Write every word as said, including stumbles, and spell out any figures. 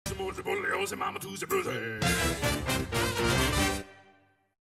Some more the bully, oh, some mama to the brother.